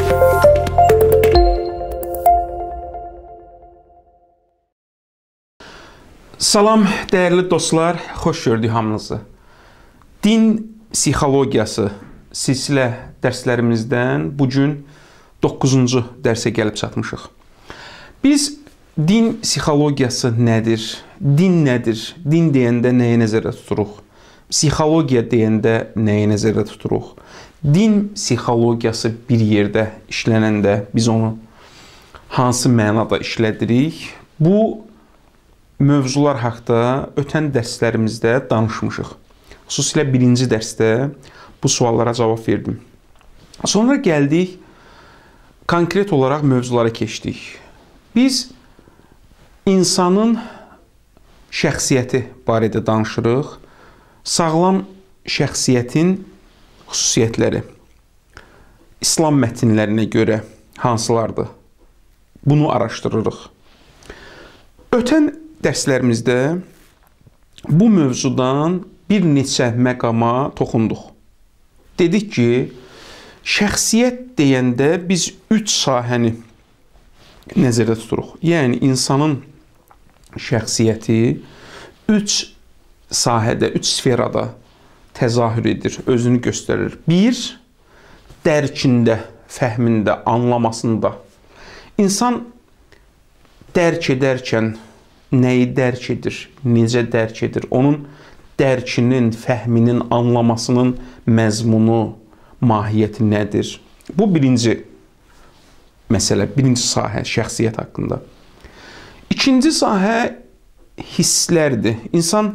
Salam, dəyərli dostlar, xoş gördük hamınızı. Din psixologiyası silsilə dərslərimizdən bugün 9-cu dərsə gəlib çatmışıq. Biz din psixologiyası nədir, din nədir, din deyəndə nəyə nəzərdə tuturuq, psixologiya deyəndə nəyə nəzərdə tuturuq, din psixologiyası bir yerdə işlənəndə biz onu hansı mənada işlədirik, bu mövzular haqda ötən dərslərimizdə danışmışıq. Xüsusilə birinci dərsdə bu suallara cavab verdim. Sonra gəldik, konkret olaraq mövzulara keçdik. Biz insanın şəxsiyyəti barədə danışırıq. Sağlam şəxsiyyətin xüsusiyyətləri İslam mətnlərinə görə hansılardır? Bunu araşdırırıq. Ötən dərslərimizdə bu mövzudan bir neçə məqama toxunduq. Dedik ki, şəxsiyyət deyəndə biz 3 sahəni nəzərdə tuturuq. Yəni, insanın şəxsiyyəti 3 sahədə, 3 sferada təzahür edir, özünü göstərir. 1. Dərkində, fəhmində, anlamasında. İnsan dərk edərkən nəyi dərk edir, necə dərk edir, onun dərkinin, fəhminin, anlamasının məzmunu, mahiyyəti nədir? Bu birinci məsələ, birinci sahə şəxsiyyət haqqında. İkinci sahə hisslərdir. İnsan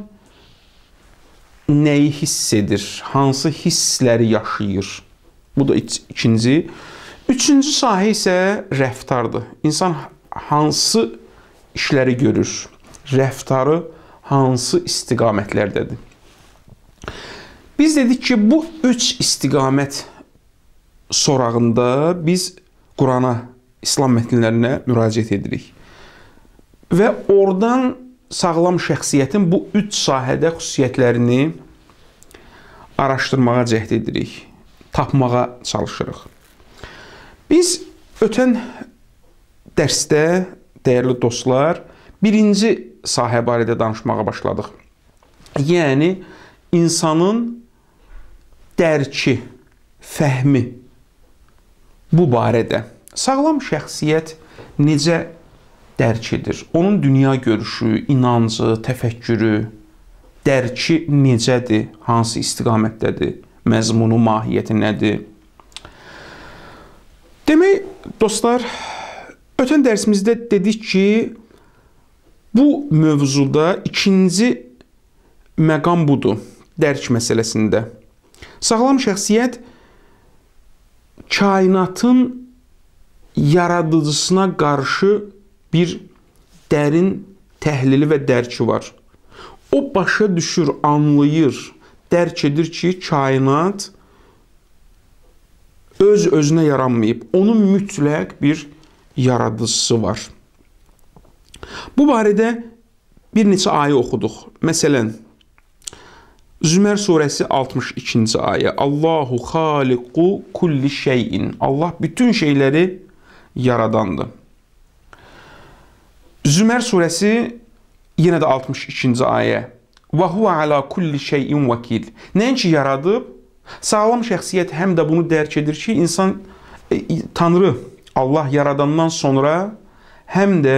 nəyi hiss edir, hansı hissləri yaşayır? Bu da ikinci. Üçüncü sahə isə rəftardır. İnsan hansı işləri görür, rəftarı hansı istiqamətlərdədir? Biz dedik ki, bu 3 istiqamət sorağında biz Qurana, İslam mətnlərinə müraciət edirik. Və oradan sağlam şəxsiyyətin bu 3 sahədə xüsusiyyətlərini araşdırmağa cəhd edirik, tapmağa çalışırıq. Biz ötən dərsdə, dəyərli dostlar, birinci sahə barədə danışmağa başladıq. Yəni, insanın dərki, fəhmi bu barədə. Sağlam şəxsiyyət necə dərk edir? Onun dünya görüşü, inancı, təfəkkürü, dərki necədir? Hansı istiqamətdədir? Məzmunu, mahiyyəti nədir? Demək, dostlar, ötən dərsimizdə dedik ki, bu mövzuda ikinci məqam budur, dərk məsələsində. Sağlam şəxsiyyət kainatın yaradıcısına qarşı bir dərin təhlili və dərki var. O başa düşür, anlayır, dərk edir ki, kainat öz-özünə yaranmayıb. Onun mütləq bir yaradıcısı var. Bu barədə bir neçə ayə oxuduq. Məsələn, Zümər surəsi 62-ci ayə. Allahu xaliqu kulli şeyin. Allah bütün şeyləri yaradandır. Zümər surəsi yenə də 62-ci ayə. Və huvə alə kulli şeyin vəkil. Nəinki yaradıb, sağlam şəxsiyyət həm də bunu dərk edir ki, insan, Tanrı, Allah yaradandan sonra həm də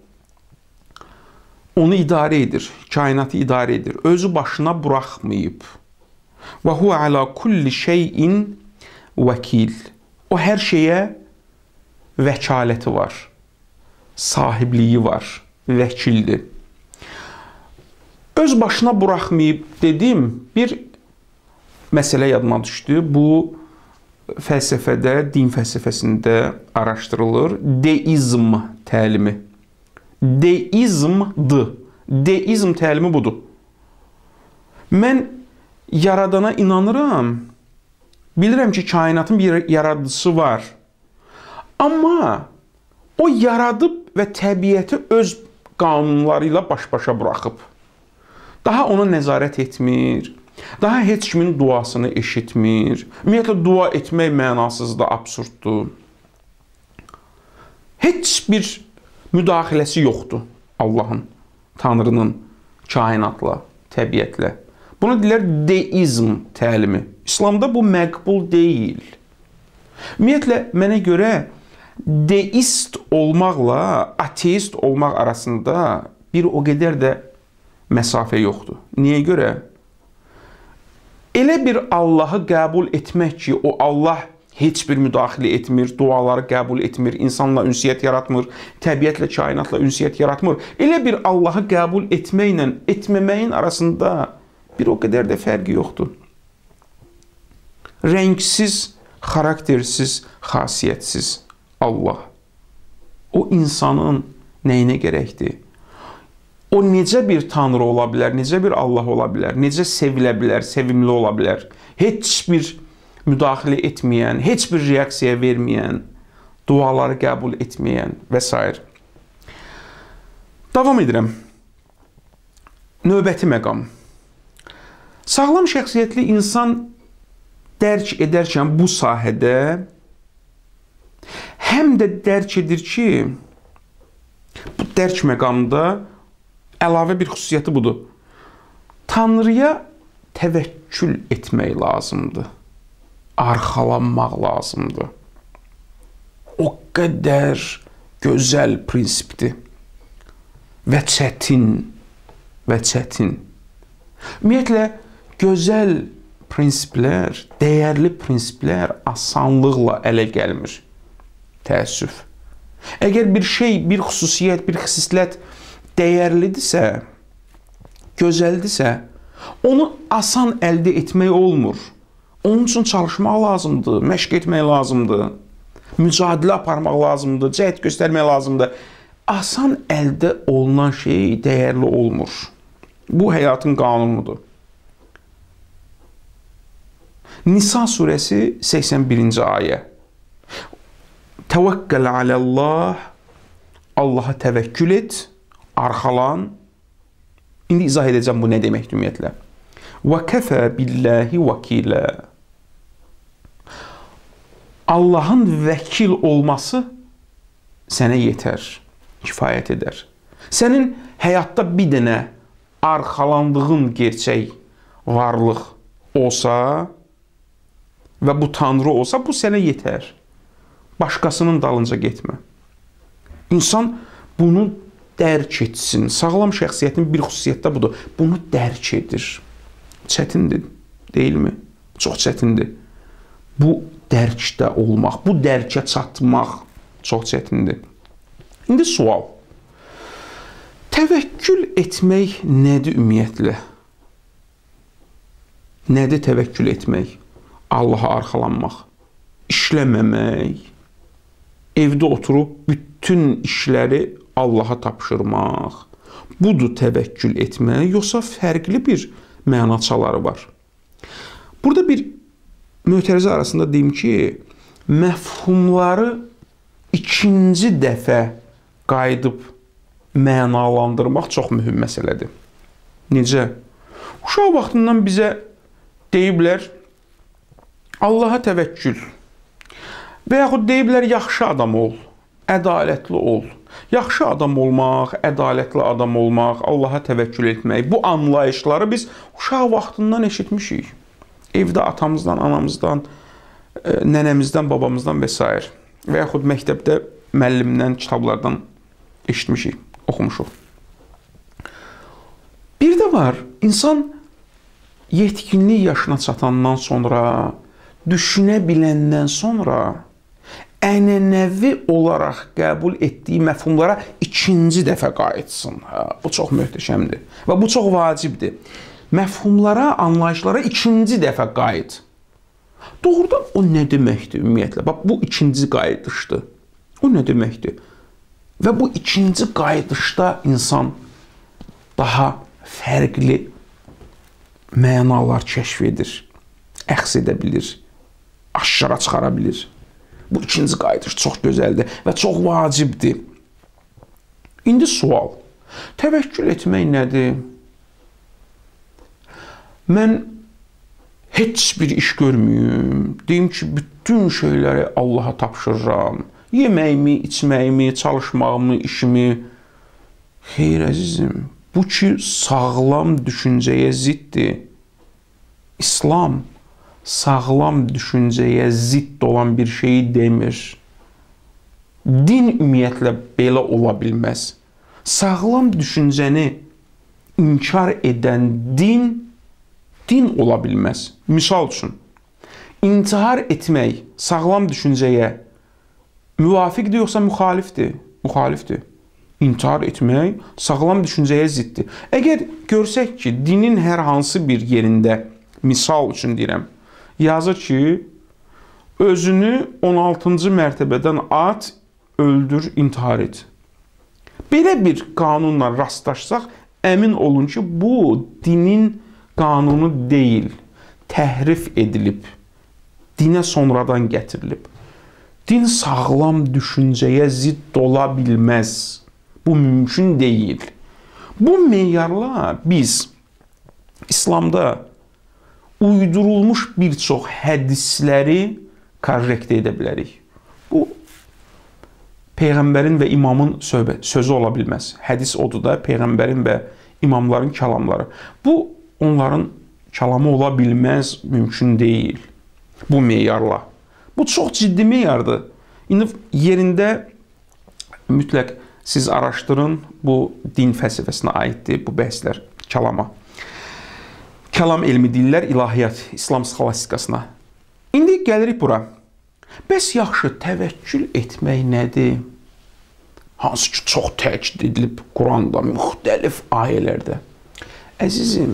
onu idarə edir, kainatı idarə edir. Özü başına buraxmayıb. Və huvə alə kulli şeyin vəkil. O hər şeyə vəkaləti var, sahibliyi var, vəkildir. Öz başına buraxmayıb dedim, bir məsələ yadıma düşdü. Bu fəlsəfədə, din fəlsəfəsində araşdırılır. Deizm təlimi. Deizmdir. Deizm təlimi budur. Mən yaradana inanıram. Bilirəm ki, kainatın bir yaradıcısı var. Amma o yaradıb və təbiəti öz qanunları ilə baş-başa buraxıb. Daha ona nəzarət etmir. Daha heç kimin duasını eşitmir. Ümumiyyətlə, dua etmək mənasızdır, absurddur. heç bir müdaxiləsi yoxdur Allahın, Tanrının kainatla, təbiətlə. Bunu deyirlər deizm təlimi. İslamda bu məqbul deyil. Ümumiyyətlə, mənə görə deist olmaqla ateist olmaq arasında bir o qədər də məsafə yoxdur. Niyə görə? Elə bir Allahı qəbul etmək ki, o Allah heç bir müdaxilə etmir, duaları qəbul etmir, insanla ünsiyyət yaratmır, təbiətlə, kainatla ünsiyyət yaratmır. Elə bir Allahı qəbul etməklə etməməyin arasında bir o qədər də fərqi yoxdur. Rəngsiz, xaraktersiz, xasiyyətsiz Allah. O insanın nəyinə gərəkdir? O necə bir Tanrı ola bilər, necə bir Allah ola bilər, necə sevilə bilər, sevimli ola bilər? Heç bir müdaxilə etməyən, heç bir reaksiya verməyən, duaları qəbul etməyən və s. Davam edirəm. Növbəti məqam. Sağlam şəxsiyyətli insan dərk edərkən bu sahədə həm də dərk edir ki, bu dərk məqamında əlavə bir xüsusiyyəti budur. Tanrıya təvəkkül etmək lazımdır. Arxalanmaq lazımdır. O qədər gözəl prinsipdir. Və çətin. Ümumiyyətlə, gözəl prinsiplər, dəyərli prinsiplər asanlıqla ələ gəlmir. Təəssüf. Əgər bir şey, bir xüsusiyyət, bir xislət dəyərlidirsə, gözəldirsə, onu asan əldə etmək olmur. Onun üçün çalışmaq lazımdır, məşq etmək lazımdır, mücadilə aparmaq lazımdır, cəhd göstərmək lazımdır. Asan əldə olunan şey dəyərli olmur. Bu həyatın qanunudur. Nisa surəsi 81-ci ayə. Təvəkkəl aləllah, Allaha təvəkkül et, arxalan. İndi izah edəcəm bu nə deməkdir ümumiyyətlə. Və kəfə billahi vəkilə. Allahın vəkil olması sənə yetər, kifayət edər. Sənin həyatda bir dənə arxalandığın gerçək varlıq olsa və bu Tanrı olsa, bu sənə yetər. Başqasının dalınca getmə. İnsan bunu dərk etsin. Sağlam şəxsiyyətin bir xüsusiyyəti də budur. Bunu dərk edir. Çətindir, deyilmi? Çox çətindir. Bu dərkdə olmaq, bu dərkə çatmaq çox çətindir. İndi sual. Təvəkkül etmək nədir ümumiyyətlə? Nədir təvəkkül etmək? Allaha arxalanmaq, işləməmək, evdə oturub bütün işləri Allaha tapşırmaq. Budur təvəkkül etmək, yoxsa fərqli bir mənaçaları var. Burada bir mötərizə arasında deyim ki, məfhumları ikinci dəfə qayıdıb mənalandırmaq çox mühüm məsələdir. Necə? Uşaq vaxtından bizə deyiblər, Allaha təvəkkül və yaxud deyiblər, yaxşı adam ol, ədalətli ol. Yaxşı adam olmaq, ədalətli adam olmaq, Allaha təvəkkül etmək, bu anlayışları biz uşaq vaxtından eşitmişik. Evdə atamızdan, anamızdan, nənəmizdən, babamızdan və s. Və yaxud məktəbdə müəllimdən, kitablardan eşitmişik, oxumuşuq. Bir də var, insan yetkinlik yaşına çatandan sonra, düşünə biləndən sonra ənənəvi olaraq qəbul etdiyi məfhumlara ikinci dəfə qayıtsın. Bu çox möhtəşəmdir və bu çox vacibdir. Məfhumlara, anlayışlara ikinci dəfə qayıt. Doğrudan o nə deməkdir ümumiyyətlə? Bax, bu ikinci qayıdışdır. O nə deməkdir? Və bu ikinci qayıdışda insan daha fərqli mənalar kəşf edir, əxs edə bilir, aşkara çıxara bilir. Bu ikinci qayıdış çox gözəldir və çox vacibdir. İndi sual, təvəkkül etmək nədir? Mən heç bir iş görməyim, deyim ki, bütün şeyləri Allaha tapşırıram, Yeməyimi, içməyimi, çalışmağımı, işimi. Xeyr əzizim, bu ki sağlam düşüncəyə ziddir. İslam sağlam düşüncəyə zidd olan bir şeyi demir. Din ümumiyyətlə belə ola bilməz. Sağlam düşüncəni inkar edən din ola bilməz. Misal üçün, intihar etmək sağlam düşüncəyə müvafiqdir yoxsa müxalifdir? Müxalifdir. İntihar etmək sağlam düşüncəyə ziddir. Əgər görsək ki, dinin hər hansı bir yerində, misal üçün deyirəm, yazır ki, özünü 16-cı mərtəbədən at, öldür, intihar et. Belə bir qanunla rastlaşsaq, əmin olun ki, bu dinin qanunu deyil, təhrif edilib, dinə sonradan gətirilib. Din sağlam düşüncəyə zidd ola bilməz. Bu mümkün deyil. Bu meyarla biz İslamda uydurulmuş bir çox hədisləri korrekt edə bilərik. Bu, Peyğəmbərin və imamın sözü ola bilməz. Hədis odur da, Peyğəmbərin və imamların kəlamları. Bu, onların kəlamı ola bilməz, mümkün deyil. Bu meyarla. Bu çox ciddi meyardır. İndi yerində mütləq siz araşdırın, bu din fəlsəfəsinə aiddir, bu bəhslər kəlama. Kəlam elmi dillər, ilahiyyat, İslam sxolastikasına. İndi gəlirik bura. Bəs yaxşı, təvəkkül etmək nədir? Hansı ki, çox təkid edilib Quranda, müxtəlif ayələrdə. Əzizim,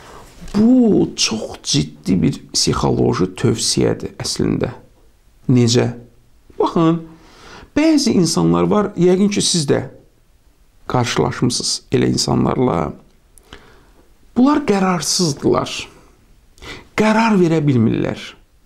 bu çox ciddi bir psixoloji tövsiyədir əslində. Necə? Baxın, bəzi insanlar var, yəqin ki, siz də qarşılaşmışsınız elə insanlarla. Bunlar qərarsızdılar. Qərar verə bilmirlər.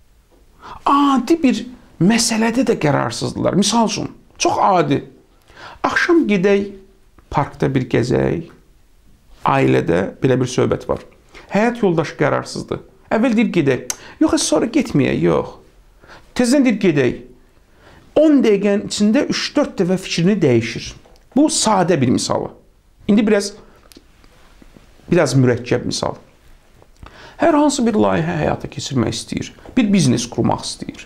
Adi bir məsələdə də qərarsızdılar. Misal üçün, çox adi. Axşam gedək, parkda bir gəzək, ailədə belə bir söhbət var. Həyat yoldaşı qərarsızdır. Əvvəl deyir gedək. Yox, sonra getməyək, yox. Tezdən deyir gedək. 10 dəqiqənin içində 3-4 dəfə fikrini dəyişir. Bu sadə bir misalı. İndi biraz mürəkkəb misal. Hər hansı bir layihə həyata keçirmək istəyir. Bir biznes qurmaq istəyir.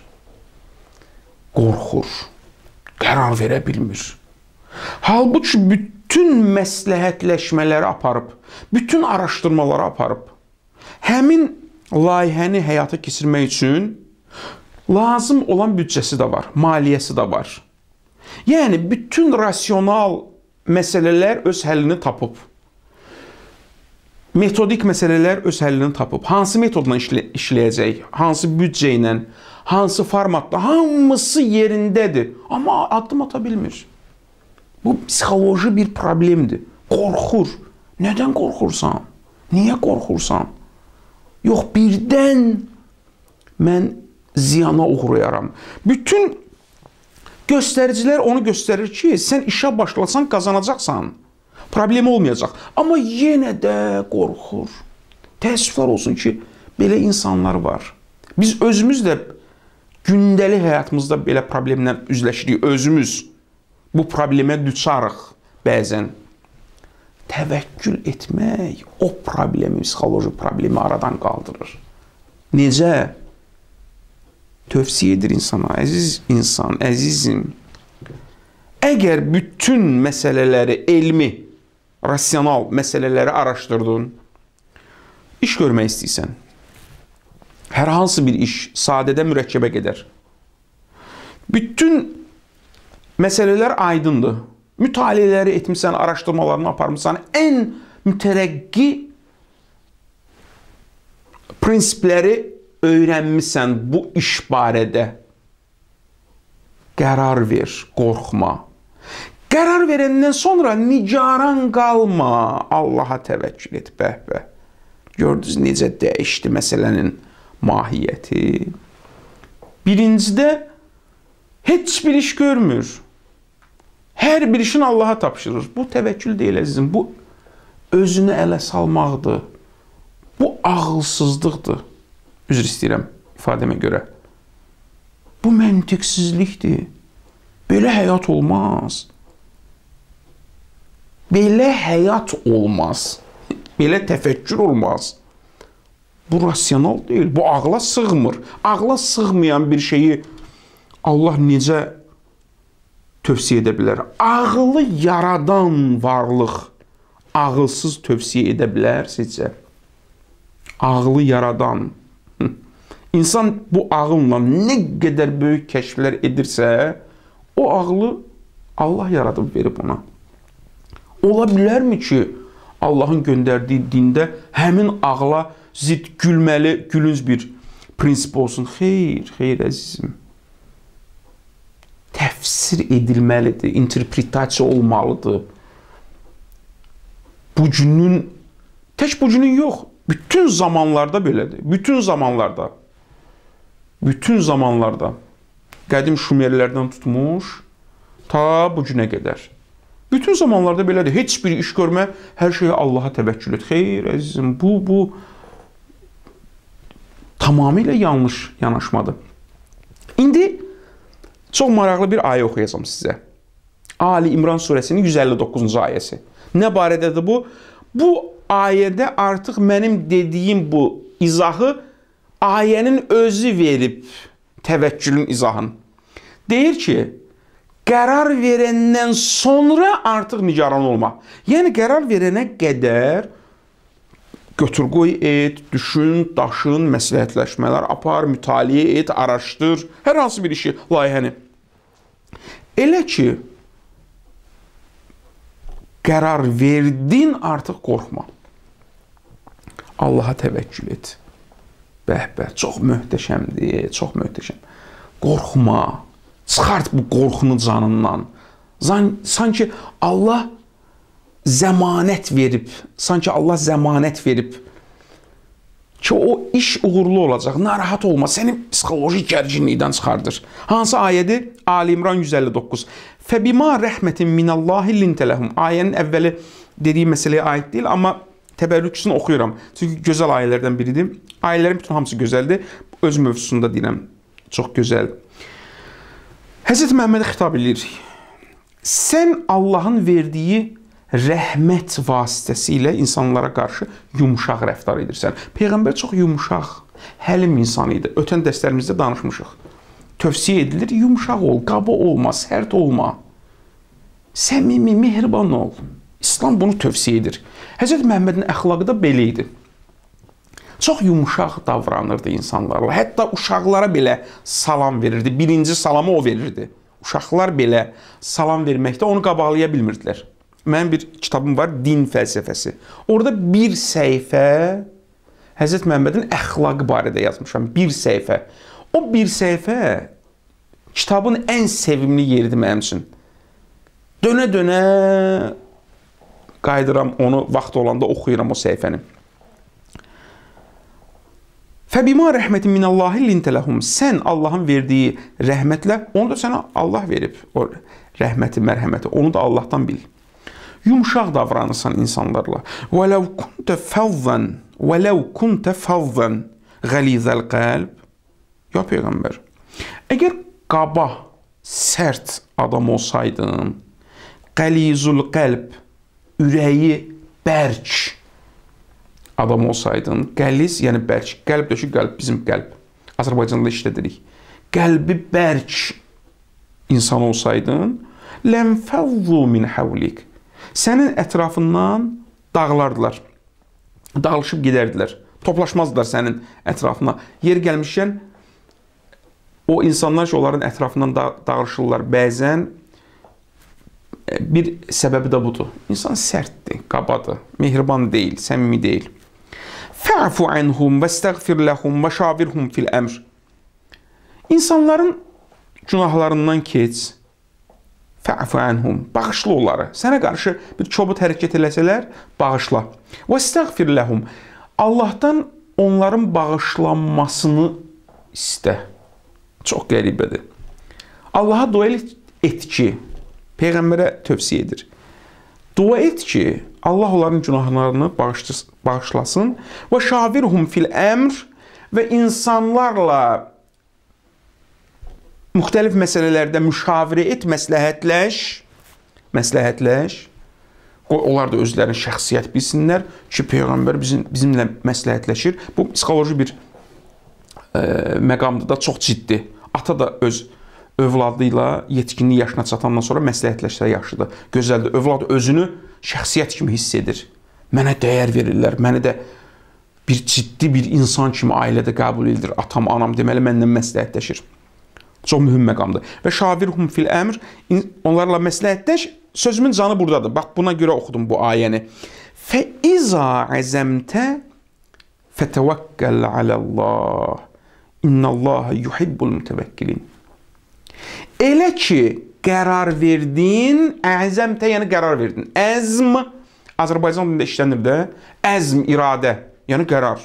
Qorxur. Qərar verə bilmir. Halbuki bütün məsləhətləşmələri aparıb, bütün araşdırmaları aparıb, həmin layihəni həyata keçirmək üçün lazım olan büdcəsi də var, maliyyəsi də var. Yəni, bütün rasional məsələlər öz həllini tapıb. Metodik məsələlər öz həllini tapıb. Hansı metodla işləyəcək, hansı büdcə ilə, hansı formatda, hamısı yerindədir. Amma addım ata bilmir. Bu psixoloji bir problemdir. Qorxur. Nədən qorxursan? Niyə qorxursan? Yox, birdən mən ziyana uğrayaram. Bütün göstəricilər onu göstərir ki, sən işə başlasan, qazanacaqsan. Problem olmayacaq. Amma yenə də qorxur. Təəssüflər olsun ki, belə insanlar var. Biz özümüz də gündəlik həyatımızda belə problemlə üzləşirik. Özümüz bu problemə düçarıq bəzən. Təvəkkül etmək o problemi, psixoloji problemi aradan qaldırır. Necə? Tövsiyə edir insana, əziz insan, əzizim. Əgər bütün məsələləri, elmi, rasional məsələləri araşdırdın, iş görmək istəyirsən, hər hansı bir iş sadədə mürəkkəbə gedər. Bütün məsələlər aydındır. Mütaliələri etmişsən, araşdırmalarını aparmışsan, ən mütərəqqi prinsipləri öyrənmişsən bu iş barədə. Qərar ver, qorxma. Qərar verəndən sonra nigaran qalma, Allaha təvəkkül et, bəh-bəh. Gördünüz necə dəyişdi məsələnin mahiyyəti. Birincidə heç bir iş görmür. Hər bir işin Allaha tapşırır. Bu təvəkkül deyil, əzizim. Bu özünü ələ salmaqdır. Bu ağılsızlıqdır. Üzr istəyirəm ifadəmə görə. Bu məntiqsizlikdir. Belə həyat olmaz. Belə həyat olmaz. Belə təfəkkür olmaz. Bu rasional deyil. Bu ağla sığmır. Ağla sığmayan bir şeyi Allah necə tövsiyə edə bilər? Ağlı yaradan varlıq ağılsız tövsiyə edə bilər sizcə? Ağlı yaradan. İnsan bu ağılla nə qədər böyük kəşflər edirsə, o ağlı Allah yaradıb verib ona. Ola bilərmi ki, Allahın göndərdiyi dində həmin ağla zid gülməli, gülünc bir prinsip olsun? Xeyr, xeyr əzizim. Təfsir edilməlidir, interpretasiya olmalıdır. Bugünün, tək bugünün yox, bütün zamanlarda belədir. Bütün zamanlarda. Bütün zamanlarda. Qədim Şumerlərdən tutmuş, ta bugünə qədər. Bütün zamanlarda belədir. Heç bir iş görmə, hər şeyə Allaha təvəkkül et. Xeyr, əzizim, bu tamamilə yanlış yanaşmadır. İndi çox maraqlı bir ayə oxuyacağım sizə. Ali İmran surəsinin 159-cu ayəsi. Nə barədədir bu? Bu ayədə artıq mənim dediyim bu izahı ayənin özü verib təvəkkülün izahını. Deyir ki, qərar verəndən sonra artıq nigaran olma. Yəni, qərar verənə qədər götür qoy et, düşün, daşın, məsləhətləşmələr apar, mütaliə et, araşdır, hər hansı bir işi, layihəni. Elə ki, qərar verdin, artıq qorxma. Allaha təvəkkül et. Bəh-bəh, çox möhtəşəmdir, çox möhtəşəm. Qorxma, çıxart bu qorxunu canından. Sanki Allah zəmanət verib, ki, o iş uğurlu olacaq, narahat olma, səni psixoloji gərginlikdən çıxardır. Hansı ayədir? Ali İmran 159. Fəbima rəhmətin minallahi lintələhum. Ayənin əvvəli dediyi məsələyə aid deyil, amma təbərrükçüsünü oxuyuram. Çünki gözəl ayələrdən biridir. Ayələrin bütün hamısı gözəldir. Öz mövzusunda deyirəm, çox gözəl. Həzrəti Məhəmmədə xitab edir. Sən Allahın verdiyi rəhmət vasitəsilə insanlara qarşı yumuşaq rəftar edirsən. Peyğəmbər çox yumuşaq, həlim insan idi. Ötən dərslərimizdə danışmışıq. Tövsiyə edilir, yumuşaq ol, qaba olma, sərt olma. Səmimi, mehriban ol. İslam bunu tövsiyə edir. Həzrəti Məhəmmədin əxlaqı da belə idi. Çox yumuşaq davranırdı insanlarla. Hətta uşaqlara belə salam verirdi. Birinci salamı o verirdi. Uşaqlar belə salam verməkdə onu qabaqlaya bilmirdilər. Mənim bir kitabım var, Din fəlsəfəsi. Orada bir səhifə Həzrəti Məhəmmədin əxlaqı barədə yazmışam. Bir səhifə. O bir səhifə kitabın ən sevimli yeridir mənim üçün. Dönə-dönə qaydıram onu, vaxt olanda oxuyuram o səhifəni. Fəbima rəhmətin minallahi lintələhum. Sən Allahın verdiyi rəhmətlə, onu da sənə Allah verib. O rəhməti, mərhəməti, onu da Allahdan bil. Yumuşaq davranırsan insanlarla. وَلَوْ كُنْتَ فَضًّا غَلِيظَ الْقَلْبِ. Ya Peyğəmbər, əgər qaba, sərt adam olsaydın, qəlizul qəlb, ürəyi bərk adam olsaydın, qəliz, yəni bərk, qəlb döşü qəlb, bizim qəlb, Azərbaycanda işlədirik. Qəlbi bərk insan olsaydın, لَنْفَضُّوا مِنْ حَوْلِكَ. Sənin ətrafından dağlardılar, dağılışıb gedərdilər, toplaşmazdılar sənin ətrafına. Yer gəlmişkən, o insanlar ki, onların ətrafından dağılışırlar. Bəzən bir səbəbi də budur. İnsan sərtdir, qabadır, mehriban deyil, səmimi deyil. Fə'fu anhum və istəğfir ləhum və şavirhum fil əmr. İnsanların günahlarından keç. Fə'fu anhum. Bağışla onları. Sənə qarşı bir çobud hərəkət eləsələr, bağışla. Və istəğfir ləhum. Allahdan onların bağışlanmasını istə. Çox qəribədir. Allaha dua et ki, Peyğəmbərə tövsiyə edir. Dua et ki, Allah onların günahlarını bağışlasın. Və şavirhum fil əmr və insanlarla müxtəlif məsələlərdə müşavirə et, məsləhətləş. Qoy onlar da özlərinin şəxsiyyət bilsinlər ki, Peyğəmbər bizimlə məsləhətləşir. Bu psixoloji bir məqamda da çox ciddi. Ata da öz övladıyla yetkinlik yaşına çatandan sonra məsləhətləşsə yaxşıdır. Gözəldir. Övlad özünü şəxsiyyət kimi hiss edir. Mənə dəyər verirlər. Məni də bir ciddi bir insan kimi ailədə qəbul edilir. Atam, anam deməli məndən məsləhətləşir. Çox mühüm məqamdır. Və şavirhum fil əmr, onlarla məsləhətləş. Sözümün canı buradadır. Bax, buna görə oxudum bu ayəni. Fəizə əzəmtə fətəvəkkəl aləllah. İnnəllaha yuhibbul mütəvəkkilin. Elə ki, qərar verdin, əzəmtə, yəni qərar verdin. Əzm, Azərbaycan dilində işlənir də, əzm, iradə, yəni qərar.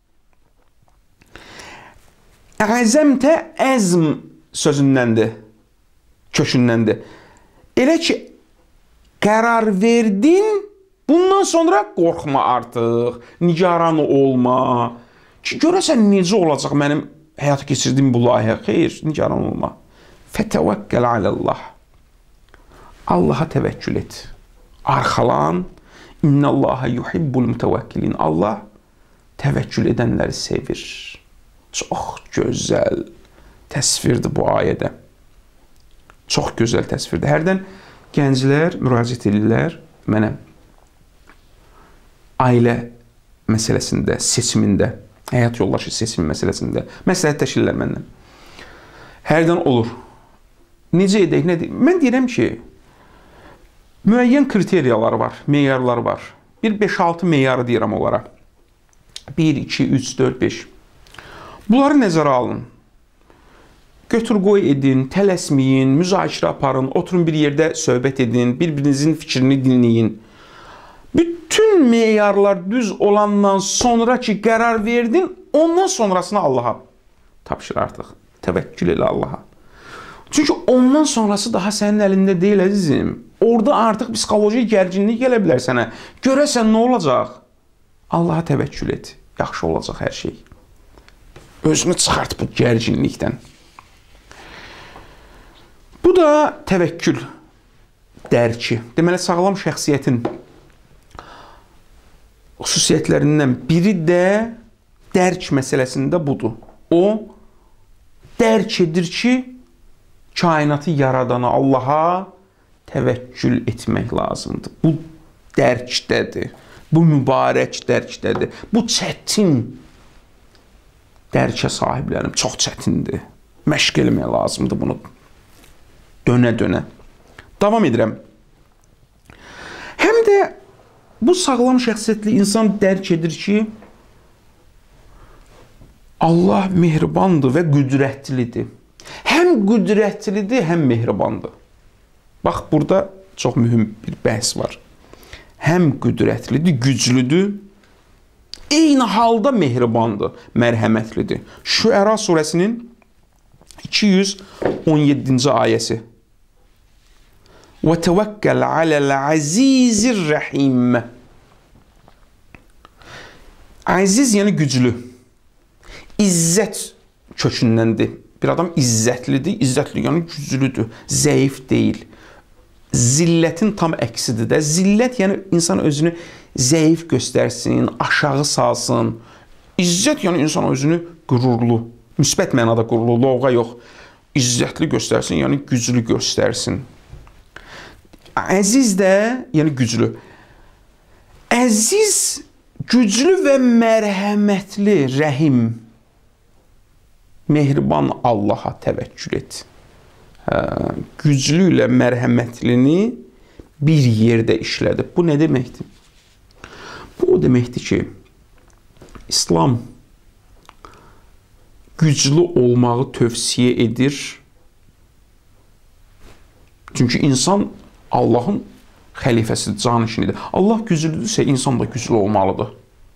Əzəmtə, əzm sözündəndir, kökündəndir. Elə ki, qərar verdin, bundan sonra qorxma artıq, nigaran olma. Ki, görəsən necə olacaq mənim həyata keçirdiyim bu layihə? Xeyr, nigaran olma. Fətəvəkkəl aləllah. Allaha təvəkkül et. Arxalan. İnnəllaha yuhibbul mütəvəkkilin. Allah təvəkkül edənləri sevir. Çox gözəl təsvirdir bu ayədə. Çox gözəl təsvirdir. Hərdən gənclər müraciət edirlər mənə ailə məsələsində, seçimində, həyat yoldaşı seçimi məsələsində məsləhətləşirlər məndən. Hərdən olur. Necə edək, nə deyək? Mən deyirəm ki, müəyyən kriteriyalar var, meyarlar var. Bir 5-6 meyarı deyirəm onlara. 1, 2, 3, 4, 5. Bunları nəzərə alın. Götür-qoy edin, tələsməyin, müzakirə aparın, oturun bir yerdə söhbət edin, bir-birinizin fikrini dinləyin. Bütün meyarlar düz olandan sonra ki, qərar verdin, ondan sonrasını Allaha tapşır artıq. Təvəkkül elə Allaha. Çünki ondan sonrası daha sənin əlində deyil, əzizim. Orada artıq psixoloji gərginlik gələ bilər sənə. Görəsən nə olacaq? Allaha təvəkkül et. Yaxşı olacaq hər şey. Özünü çıxart bu gərginlikdən. Bu da təvəkkül dərki. Deməli, sağlam şəxsiyyətin xüsusiyyətlərindən biri də dərk məsələsində budur. O, dərk edir ki, kainatı yaradana Allaha təvəkkül etmək lazımdır. Bu dərkdədir. Bu mübarək dərkdədir. Bu çətin dərkə sahiblərim. Çox çətindir. Məşq eləmək lazımdır bunu. Dönə-dönə. Davam edirəm. Həm də bu sağlam şəxsiyyətli insan dərk edir ki, Allah mehribandır və qüdrətlidir. Həm qüdrətlidir, həm mehribandır. Bax, burada çox mühüm bir bəhs var. Həm qüdrətlidir, güclüdür, eyni halda mehribandır, mərhəmətlidir. Şüəra surəsinin 217-ci ayəsi. Və təvəkkəl aləl-əzizir rəhim. Əziz, yəni güclü. İzzət kökündəndir. Bir adam izzətlidir, izzətli yəni güclüdür, zəif deyil. Zillətin tam əksidir də. Zillət yəni insan özünü zəif göstərsin, aşağı salsın. İzzət yəni insan özünü qürurlu, müsbət mənada qürurlu, lovğa yox. İzzətli göstərsin, yəni güclü göstərsin. Əziz də yəni güclü. Əziz, güclü və mərhəmətli, rəhim. Mehriban Allaha təvəkkül et. Güclü ilə mərhəmətlini bir yerdə işlədi. Bu nə deməkdir? Bu o deməkdir ki, İslam güclü olmağı tövsiyə edir. Çünki insan Allahın xəlifəsi, canişinidir. Allah güclüdürsə, insan da güclü olmalıdır.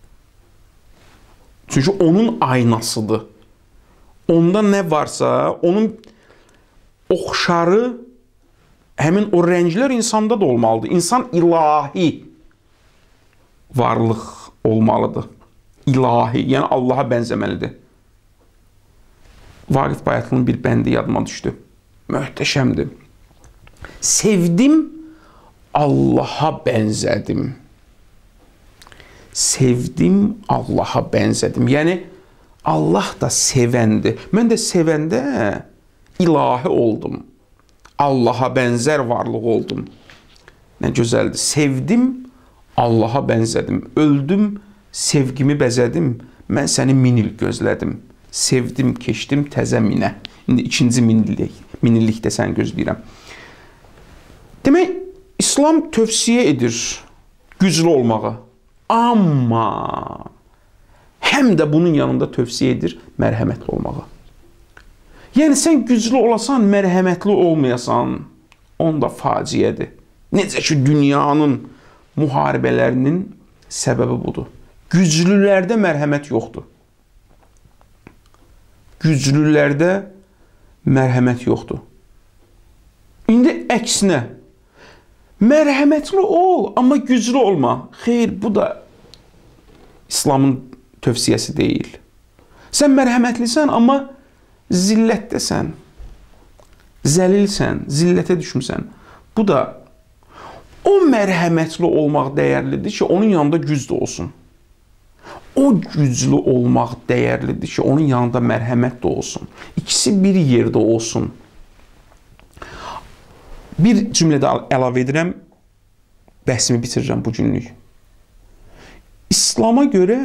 Çünki onun aynasıdır. Onda nə varsa, onun oxşarı, həmin o rənglər insanda da olmalıdır. İnsan ilahi varlıq olmalıdır. İlahi, yəni Allaha bənzəməlidir. Vaqif Bayatlının bir bəndi yadıma düşdü. Möhtəşəmdir. Sevdim, Allaha bənzədim. Sevdim, Allaha bənzədim. Yəni, Allah da sevəndir. Mən də sevəndə ilahi oldum. Allaha bənzər varlıq oldum. Nə gözəldir. Sevdim, Allaha bənzədim. Öldüm, sevgimi bəzədim. Mən səni 1000 il gözlədim. Sevdim, keçdim təzə minə. İndi ikinci minillikdə səni gözləyirəm. Demək, İslam tövsiyə edir güclü olmağı. Amma həm də bunun yanında tövsiyə edir mərhəmətli olmağı. Yəni, sən güclü olasan, mərhəmətli olmayasan, onda faciədir. Necə ki, dünyanın müharibələrinin səbəbi budur. Güclülərdə mərhəmət yoxdur. Güclülərdə mərhəmət yoxdur. İndi əksinə, mərhəmətli ol, amma güclü olma. Xeyr, bu da İslamın tövsiyəsi deyil. Sən mərhəmətlisən, amma zillətdəsən, zəlilsən, zillətə düşmüsən. Bu da o mərhəmətli olmaq dəyərlidir ki, onun yanında güc də olsun. O güclü olmaq dəyərlidir ki, onun yanında mərhəmət də olsun. İkisi bir yerdə olsun. Bir cümlədə əlavə edirəm, bəhsimi bitirirəm bu günlük. İslama görə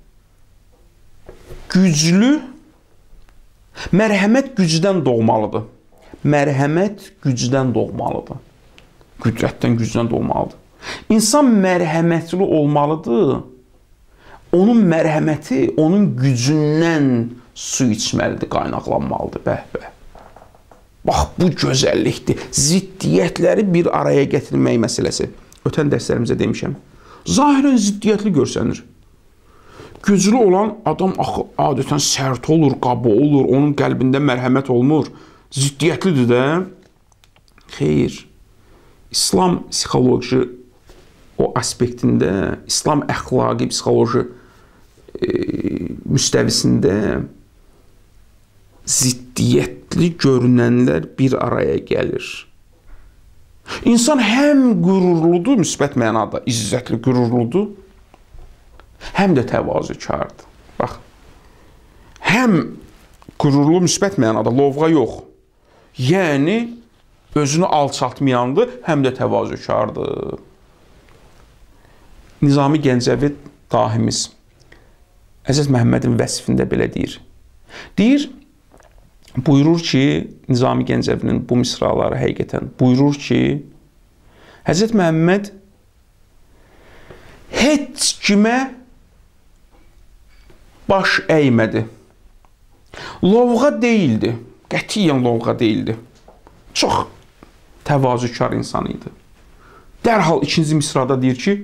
güclü, mərhəmət gücdən doğmalıdır. Mərhəmət gücdən doğmalıdır. Qüdrətdən, gücdən doğmalıdır. İnsan mərhəmətli olmalıdır. Onun mərhəməti, onun gücündən su içməlidir, qaynaqlanmalıdır. Bəh-bəh. Bax, bu gözəllikdir. Ziddiyyətləri bir araya gətirmək məsələsi. Ötən dərslərimizdə demişəm. Zahirən ziddiyyətli görsənir. Güclü olan adam adətən sərt olur, qaba olur, onun qəlbində mərhəmət olmur. Ziddiyyətlidir də. Xeyr. İslam psixoloji o aspektində, İslam əxlaqi psixoloji müstəvisində ziddiyyətli görünənlər bir araya gəlir. İnsan həm qürurludur, müsbət mənada, izzətli qürurludur, həm də təvazökardır. Bax, həm qürurlu, müsbət mənada, lovğa yox. Yəni, özünü alçaltmayandır, həm də təvazökardır. Nizami Gəncəvi dahimiz Əziz Məhəmmədin vəsifində belə deyir. Deyir, buyurur ki, Nizami Gəncəvinin bu misraları həqiqətən buyurur ki, Həzrət Məhəmməd heç kimə baş əymədi. Lovğa deyildi, qətiyyən lovğa deyildi. Çox təvazökar insan idi. Dərhal ikinci misrada deyir ki,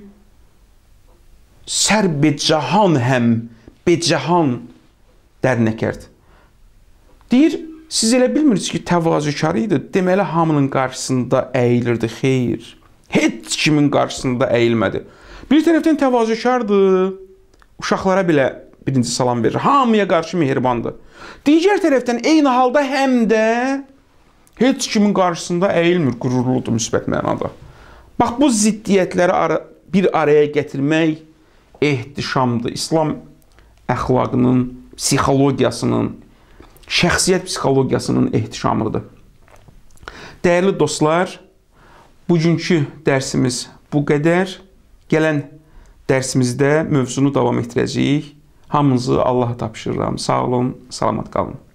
sər becahan həm becahan dərnəkərd. Deyir, siz elə bilmirsiniz ki, təvazökar idi, deməli hamının qarşısında əyilirdi, xeyr. Heç kimin qarşısında əyilmədi. Bir tərəfdən təvazökardır, uşaqlara belə birinci salam verir, hamıya qarşı mehribandır. Digər tərəfdən eyni halda həm də heç kimin qarşısında əyilmir, qürurludur, müsbət mənada. Bax, bu ziddiyyətləri bir araya gətirmək ehtişamdır. İslam əxlaqının, psixologiyasının, şəxsiyyət psixologiyasının ehtişamıdır. Dəyərli dostlar, bugünkü dərsimiz bu qədər. Gələn dərsimizdə mövzunu davam etdirəcəyik. Hamınızı Allaha tapşırıram. Sağ olun, salamat qalın.